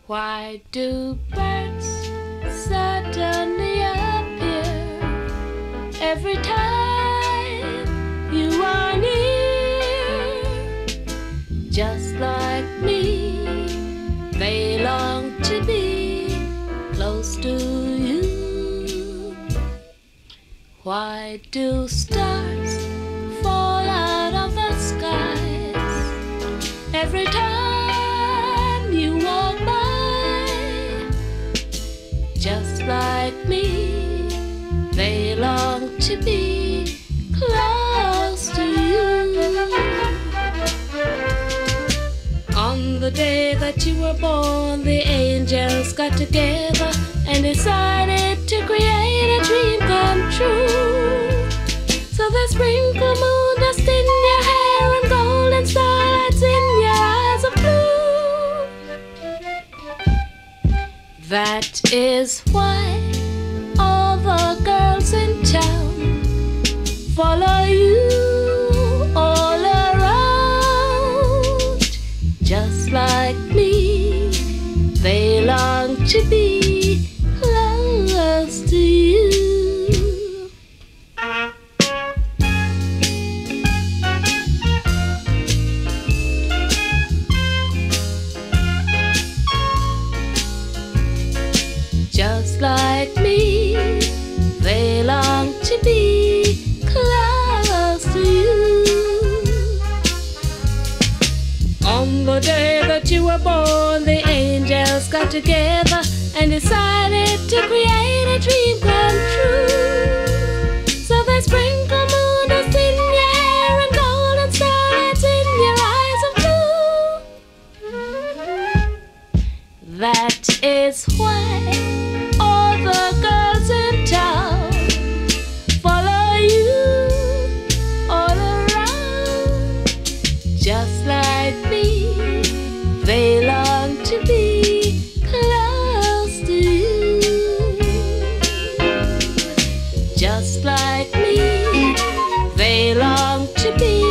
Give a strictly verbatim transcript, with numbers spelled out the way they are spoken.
Why do birds suddenly appear every time you are near? Just like me, they long to be close to you. Why do stars fall out of the skies every time you walk by? Just like me, they long to be close to you. On the day that you were born, the angels got together and decided to create a dream come true. So they sprinkle moon dust in your hair and golden starlights in your eyes of blue. That is why all the girls in town follow you all around. Just like me, they long to be close to you. Just like me, they long to be close to you. On the day that you were born, the angels got together and decided to create a dream come true. So they sprinkle moon dust in your hair and golden starlights in your eyes of blue. That is why all the girls in town follow you all around. Just like me, they long to be close to you. Just like me, they long to be